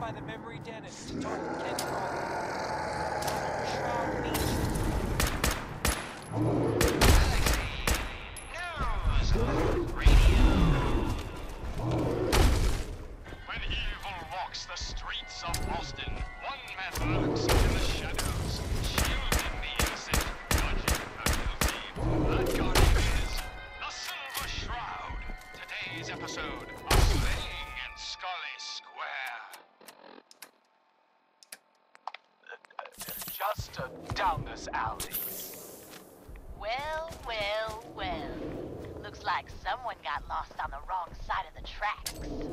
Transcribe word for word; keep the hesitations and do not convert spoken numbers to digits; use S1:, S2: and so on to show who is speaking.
S1: by the memory dentist to talk to Kenny Rock. Shroud Beach.
S2: News Radio. When evil walks the streets of Boston, one man lurks in the shadows, shielding the innocent, judging the guilty. That guardian is the Silver Shroud. Today's episode of Slaying in Scully Square.
S3: Just uh, down this alley.
S4: Well, well, well. Looks like someone got lost on the wrong side of the tracks.